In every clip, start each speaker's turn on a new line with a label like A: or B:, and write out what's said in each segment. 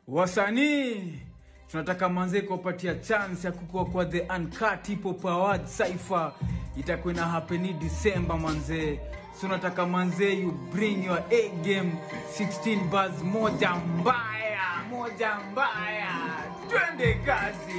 A: Wasanii tunataka manze kupatia chance ya kukua kwa the Uncut Hip Hop Awards Cypher. Itakuwa na happen December manze. So nataka manze you bring your A game, 16 bars moja mbaya. Twende kazi.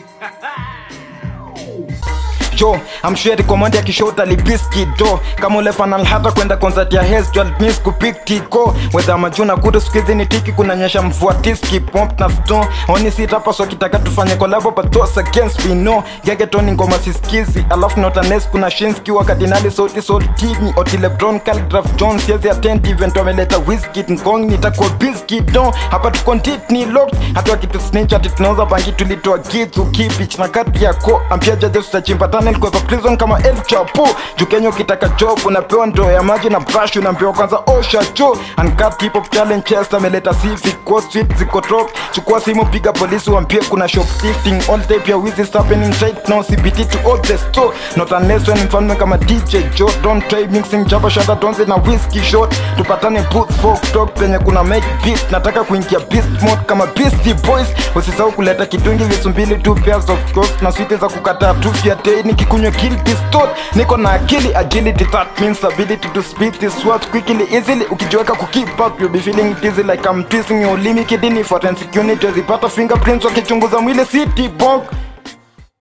B: Yo, I'm sure komandi akishota libiski do. Kama ule fanal hata kwenda concert ya Hess Jwal miss kupik tiko. Whether majuna kudu skizi ni tiki kunanyesha mvua tiski pomp na stone. Oni sita paso kitaka tufanye collabo but those against we know. Gegetoni ngoma siskizi alafu notanes kuna Shinski wa kardinali sauti tini. Oti Lebron Calgraph Jones yezi attend event wameleta whiskey ngong nitakuwa biscuit do. Hapa tukontit ni locked hatu kitu snitch ati tunauza bangi tulitoa kitu kipich na kati yako ampia jaje tutachimba kwa prison kama El Chapo. Jukenyo kitaka job unapewa ndoo ya maji na brush unaambiwa kwanza osha cho. Uncut Hip Hop Challenge Chester meleta civic kwa street ziko drop. Chukua simu piga polisi waambie kuna shoplifting all type ya wizi happening right now. CBT to all the store not unless when mfano kama DJ Joe. Don't try mixing jaba shada donze na whiskey shot. Tupatane booth folk talk penye kuna make beat. Nataka kuingia beast mode kama Beastie Boys. Usisahau kuleta kitungi visu mbili 2 pairs of clothes na sweet za kukataa tu fiate nikikunywa kill pistol. Niko na akili agility that means ability to speed this words quickly easily. Ukijiweka kukeep up you'll be feeling dizzy like I'm twisting your limit kidney for forensic unit. Zipata fingerprints wakichunguza mwili city bog.